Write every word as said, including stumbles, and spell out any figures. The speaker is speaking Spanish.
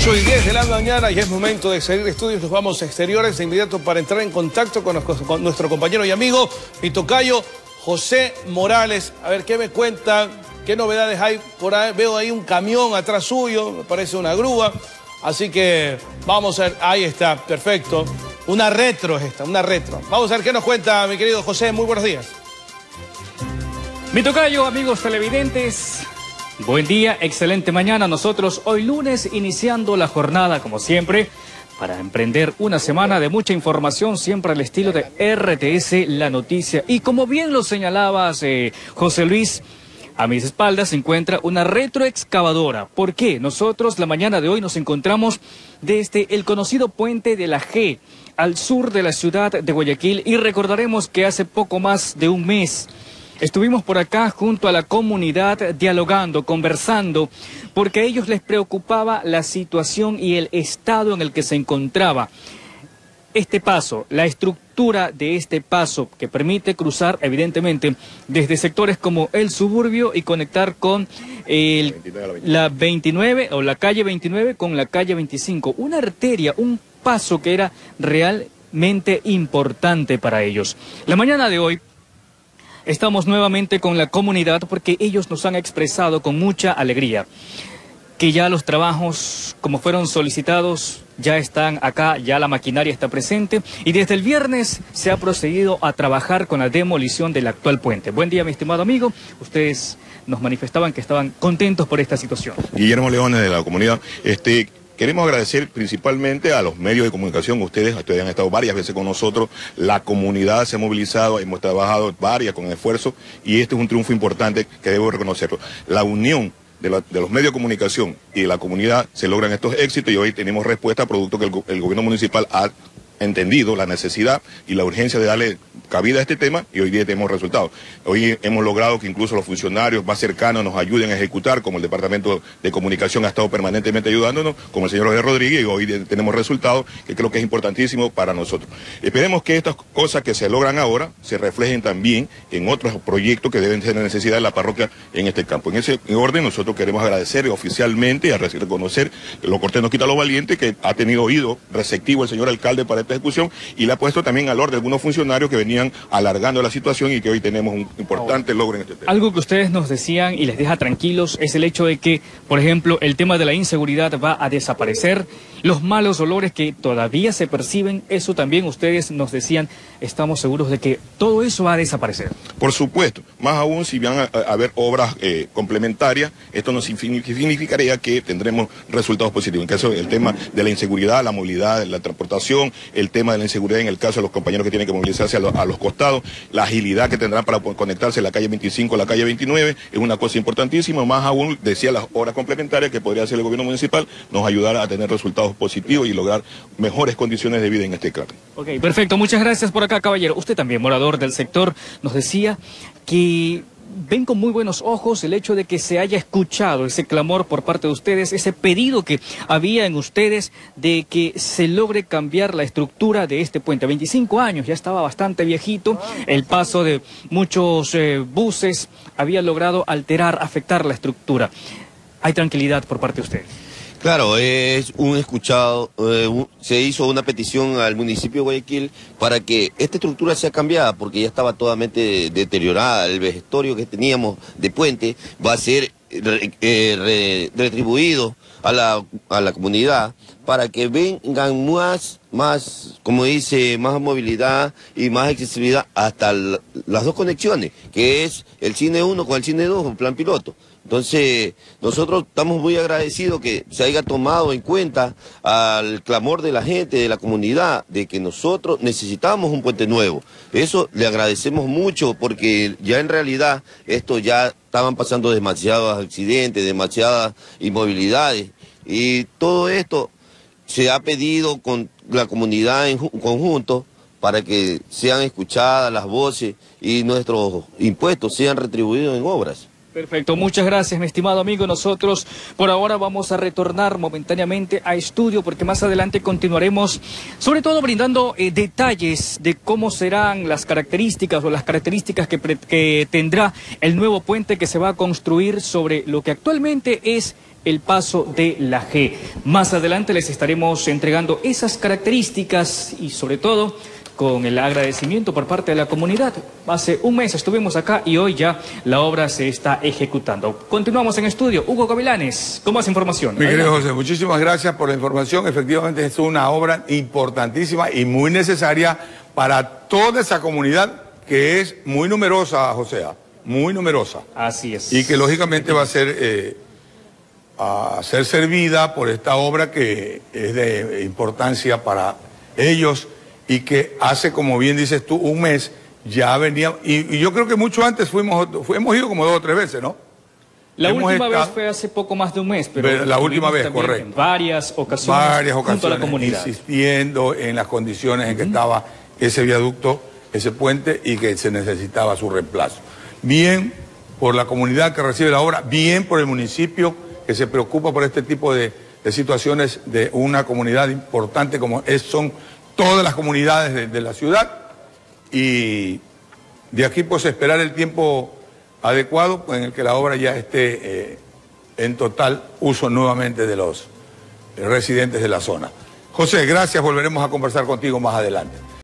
ocho y diez de la mañana y es momento de seguir estudios. Nos vamos a exteriores de inmediato para entrar en contacto con, con nuestro compañero y amigo, mi tocayo José Morales. A ver, ¿qué me cuentan? ¿Qué novedades hay por ahí? Veo ahí un camión atrás suyo, me parece una grúa. Así que vamos a ver, ahí está, perfecto. Una retro es esta, una retro. Vamos a ver qué nos cuenta mi querido José. Muy buenos días. Mi tocayo, amigos televidentes, buen día, excelente mañana. Nosotros hoy lunes iniciando la jornada como siempre para emprender una semana de mucha información, siempre al estilo de R T S La Noticia. Y como bien lo señalabas, eh, José Luis, a mis espaldas se encuentra una retroexcavadora. ¿Por qué? Nosotros la mañana de hoy nos encontramos desde el conocido Puente de la G, al sur de la ciudad de Guayaquil, y recordaremos que hace poco más de un mes estuvimos por acá junto a la comunidad dialogando, conversando, porque a ellos les preocupaba la situación y el estado en el que se encontraba este paso, la estructura de este paso que permite cruzar evidentemente desde sectores como el suburbio y conectar con el, la veintinueve o la calle veintinueve con la calle veinticinco, una arteria, un paso que era realmente importante para ellos. La mañana de hoy estamos nuevamente con la comunidad porque ellos nos han expresado con mucha alegría que ya los trabajos, como fueron solicitados, ya están acá, ya la maquinaria está presente y desde el viernes se ha procedido a trabajar con la demolición del actual puente. Buen día, mi estimado amigo. Ustedes nos manifestaban que estaban contentos por esta situación. Guillermo Leones, de la comunidad. Este... Queremos agradecer principalmente a los medios de comunicación, ustedes, ustedes han estado varias veces con nosotros, la comunidad se ha movilizado, hemos trabajado varias con esfuerzo y este es un triunfo importante que debo reconocerlo. La unión de, la, de los medios de comunicación y de la comunidad se logran estos éxitos y hoy tenemos respuesta producto que el, el gobierno municipal ha entendido la necesidad y la urgencia de darle cabida a este tema y hoy día tenemos resultados. Hoy hemos logrado que incluso los funcionarios más cercanos nos ayuden a ejecutar, como el Departamento de Comunicación ha estado permanentemente ayudándonos, como el señor José Rodríguez, y hoy tenemos resultados que creo que es importantísimo para nosotros. Esperemos que estas cosas que se logran ahora se reflejen también en otros proyectos que deben ser de necesidad de la parroquia en este campo. En ese orden nosotros queremos agradecer oficialmente, a reconocer que lo cortés no quita lo valiente, que ha tenido oído receptivo el señor alcalde para esta ejecución y le ha puesto también al orden algunos funcionarios que venían alargando la situación y que hoy tenemos un importante logro en este tema. Algo que ustedes nos decían y les deja tranquilos es el hecho de que, por ejemplo, el tema de la inseguridad va a desaparecer, los malos olores que todavía se perciben, eso también ustedes nos decían, estamos seguros de que todo eso va a desaparecer. Por supuesto, más aún si van a, a haber obras eh, complementarias, esto nos significaría que tendremos resultados positivos. En caso del tema de la inseguridad, la movilidad, la transportación, el tema de la inseguridad en el caso de los compañeros que tienen que movilizarse a, lo, a los costados, la agilidad que tendrán para conectarse a la calle veinticinco a la calle veintinueve, es una cosa importantísima, más aún, decía, las obras complementarias que podría hacer el gobierno municipal, nos ayudará a tener resultados positivos y lograr mejores condiciones de vida en este caso. Ok, perfecto, muchas gracias por acá, caballero. Usted también, morador del sector, nos decía que ven con muy buenos ojos el hecho de que se haya escuchado ese clamor por parte de ustedes, ese pedido que había en ustedes de que se logre cambiar la estructura de este puente. veinticinco años, ya estaba bastante viejito, el paso de muchos eh, buses había logrado alterar, afectar la estructura. ¿Hay tranquilidad por parte de ustedes? Claro, es un escuchado, eh, un, se hizo una petición al municipio de Guayaquil para que esta estructura sea cambiada porque ya estaba totalmente deteriorada, el vejestorio que teníamos de puente va a ser re, eh, re, retribuido a la, a la comunidad para que vengan más, más, como dice, más movilidad y más accesibilidad hasta la, las dos conexiones, que es el Cine uno con el Cine dos, un plan piloto. Entonces, nosotros estamos muy agradecidos que se haya tomado en cuenta al clamor de la gente, de la comunidad, de que nosotros necesitamos un puente nuevo. Eso le agradecemos mucho porque ya en realidad esto ya estaban pasando demasiados accidentes, demasiadas inmovilidades y todo esto se ha pedido con la comunidad en conjunto para que sean escuchadas las voces y nuestros impuestos sean retribuidos en obras. Perfecto, muchas gracias, mi estimado amigo. Nosotros por ahora vamos a retornar momentáneamente a estudio porque más adelante continuaremos sobre todo brindando eh, detalles de cómo serán las características o las características que, que tendrá el nuevo puente que se va a construir sobre lo que actualmente es el paso de la G. Más adelante les estaremos entregando esas características y sobre todo con el agradecimiento por parte de la comunidad. Hace un mes estuvimos acá y hoy ya la obra se está ejecutando. Continuamos en estudio. Hugo Gavilanes, con más información. Mi querido José, muchísimas gracias por la información. Efectivamente es una obra importantísima y muy necesaria para toda esa comunidad que es muy numerosa, José, muy numerosa. Así es. Y que lógicamente va a ser, eh, a ser servida por esta obra que es de importancia para ellos y que hace, como bien dices tú, un mes ya venía, y, y yo creo que mucho antes fuimos, hemos ido como dos o tres veces, ¿no? La hemos última estado, vez fue hace poco más de un mes, pero la última vez, correcto. En varias ocasiones, varias ocasiones junto a la comunidad, insistiendo en las condiciones en que uh-huh. estaba ese viaducto, ese puente, y que se necesitaba su reemplazo. Bien por la comunidad que recibe la obra, bien por el municipio que se preocupa por este tipo de, de situaciones de una comunidad importante como es, son todas las comunidades de, de la ciudad, y de aquí pues esperar el tiempo adecuado en el que la obra ya esté eh, en total uso nuevamente de los residentes de la zona. José, gracias, volveremos a conversar contigo más adelante.